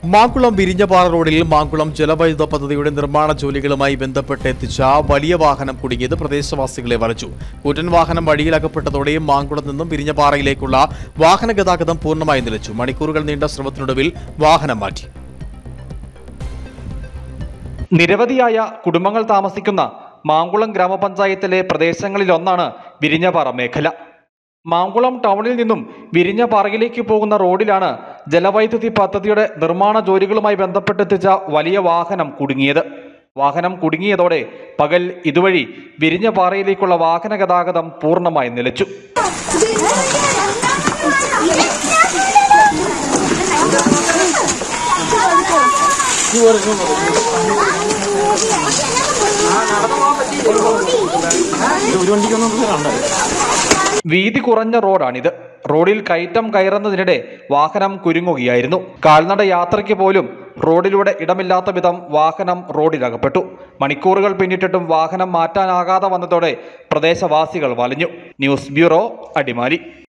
മാങ്കുളം വിരിഞ്ഞപാറ റോഡിൽ മാങ്കുളം ജലവൈദ്യുത പദ്ധതിയുടെ നിർമ്മാണ ജോലികളുമായി ബന്ധപ്പെട്ട് എത്തിച്ച വലിയ വാഹനം കുടുങ്ങിയത് പ്രദേശവാസികളെ വലച്ചു. കൂറ്റൻ വാഹനം വഴിയിലകപ്പെട്ടതോടെ മാങ്കുളത്ത് നിന്നും വിരിഞ്ഞപാറയിലേക്കുള്ള വാഹന ഗതാഗതം പൂർണ്ണമായി നിലച്ചു. മണിക്കൂറുകൾ നീണ്ട ശ്രമത്തിനൊടുവിൽ വാഹനം മാറ്റി. നിരവധിയായ കുടുംബങ്ങൾ താമസിക്കുന്ന മാങ്കുളം ഗ്രാമപഞ്ചായത്തിലെ പ്രദേശങ്ങളിലൊന്നാണ് വിരിഞ്ഞപാറ മേഖല. മാങ്കുളം ടൗണിൽ നിന്നും വിരിഞ്ഞപാറയിലേക്ക് പോകുന്ന റോഡിലാണ് ജലവൈദ്യുതി പദ്ധതിയുടെ നിർമ്മാണ ജോലികളുമായി ബന്ധപ്പെട്ടെത്തിച്ച വലിയ വാഹനം കുടുങ്ങിയത്. വാഹനം കുടുങ്ങിയതോടെ പകൽ ഇതുവഴി വിരിഞ്ഞപാറയിലേക്കുള്ള വാഹന ഗതാഗതം പൂർണ്ണമായി നിലച്ചു. വീതി കുറഞ്ഞ റോഡാണിത്. റോഡിൽ കയറ്റം കയറുന്നതിനിടെ വാഹനം കുരുങ്ങുകയായിരുന്നു. കാൽനട യാത്രയ്ക്ക് പോലും റോഡിലൂടെ ഇടമില്ലാത്ത വിധം വാഹനം റോഡിലകപ്പെട്ടു. മണിക്കൂറുകൾ പിന്നിട്ടിട്ടും വാഹനം മാറ്റാനാകാതെ വന്നതോടെ പ്രദേശവാസികൾ വലഞ്ഞു. News bureau, Adimali.